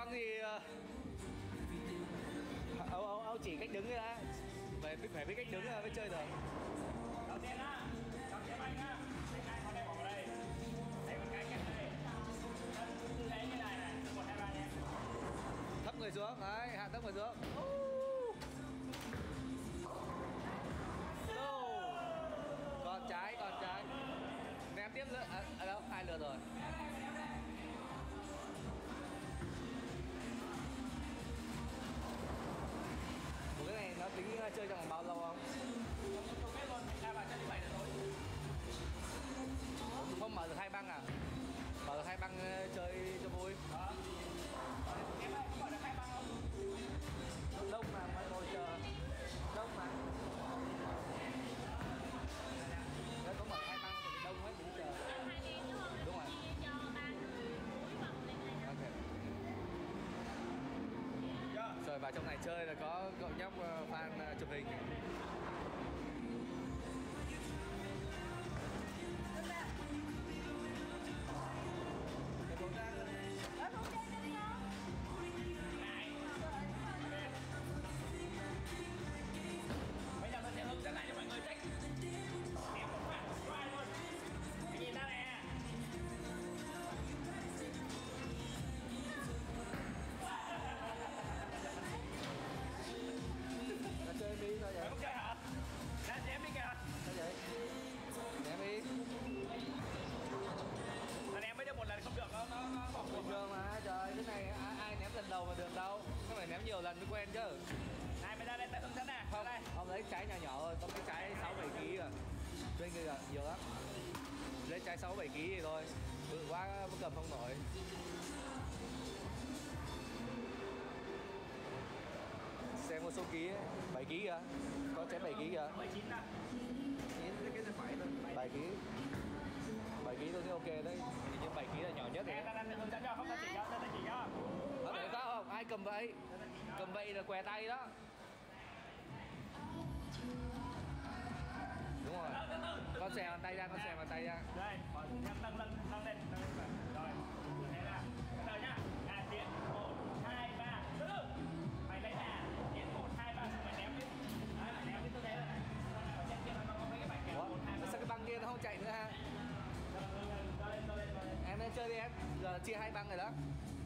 băng thì ông chỉ cách đứng ra, phải biết cách đứng mới chơi được. Đầu tiên á, đầu tiên băng á, để hai con này bỏ vào đây, để một cái kẹp đây, tư thế như này này, 1, 2, 3 nhé. Thấp người xuống, đấy, hạ thấp người xuống. Còn trái, ném tiếp nữa, đâu, 2 lượt rồi. Một cái này nó tính chơi trong vòng bao lâu không? Không biết luôn, ra vào chơi 7 rồi thôi. Không mở được 2 băng à? Mở được 2 băng chơi cho vui. Em ơi, có mở được 2 băng không? Đông mà phải ngồi chờ. Đông mà. Nếu có mở 2 băng thì đông hết cũng chờ. 2 đêm đúng không? Đúng rồi. Chia cho 3 người cuối vòng lên này. Ok. Rồi vào trong này chơi là có cậu nhóc fan chụp hình. Bây giờ tôi sẽ hướng dẫn lại cho mọi người cách ném một phát qua luôn. Anh nhìn ra nè. Nó chơi đi sao vậy? Mày không chơi hả? Ra ném đi kìa. Sao vậy? Ném đi. Là ném mới được một lần không được, nó bỏ cuộc. Bình thường mà, trời, cái này ai ném lần đầu mà được đâu. Nó phải ném nhiều lần mới quen chứ. Này mày ra đây tao hướng dẫn nè. Không, đây. ông lấy trái nhỏ nhỏ thôi, có cái trái 6-7 kg à. Bên kia kìa, nhiều lắm. Lấy trái 6-7 kg thì thôi. Bự quá cầm không nổi. Xem một số ký ấy, 7 kg kìa. Có trái 7 kg kìa. 19 à? Cái tay phải thôi. 7 kg. 7 kg tôi thấy ok đấy. Hình như 7 kg là nhỏ nhất rồi. Em ta hướng dẫn cho, không ta chỉ cho, ta chỉ cho. Có thể có không? Ai cầm vậy? Cầm vậy là què tay đó. Đúng rồi. Con xè bàn tay ra, con xè bàn tay ra. Đây, nâng lên. Rồi, thế là từ từ nhá. Tiến 1, 2, 3, từ từ. Mày lấy nè, tiến 1, 2, 3 xong mày ném đi. Đấy, mày ném cái tư thế này. Ở trên kia nó có mấy cái bạch kèo 1, 2, 3. Sao cái băng kia nó không chạy nữa ha? Cho lên. Em lên chơi đi em. Giờ chia 2 băng rồi đó.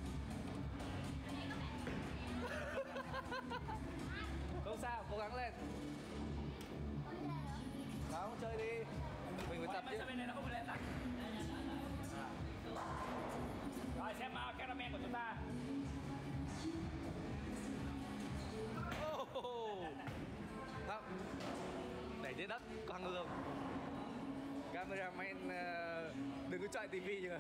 Không sao, cố gắng lên. Không, chơi đi. Mình phải tập chứ. Bên này nó không phải lên à? Rồi xem cameraman của chúng ta. Không. Để dưới đất quăng luôn. Cameraman đừng có chạy tivi nhỉ.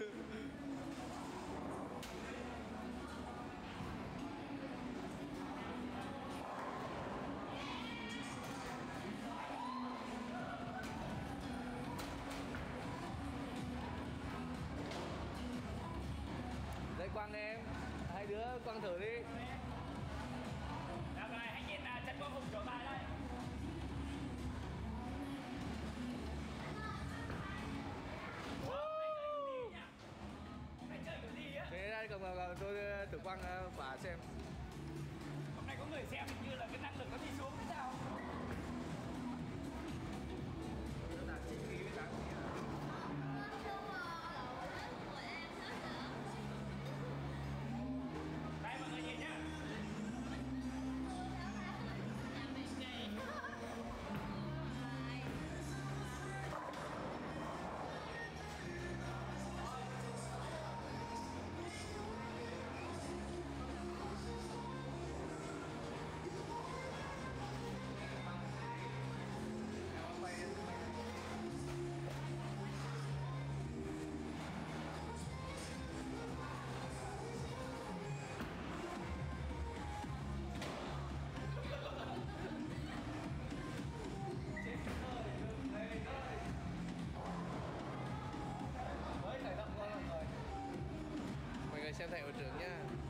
Đây quăng em. Hai đứa quăng thử đi. Được rồi, hãy nhìn chân của Hùng chỗ tài đây. Thế đây còn tôi thử quăng quả xem. Hôm nay có người xem hình như là cái năng lực nó đi xuống thế sao? Nó là 9 kg với 8 kg. Đây mọi người nhìn nhá. Mọi người xem thầy hội trưởng nha.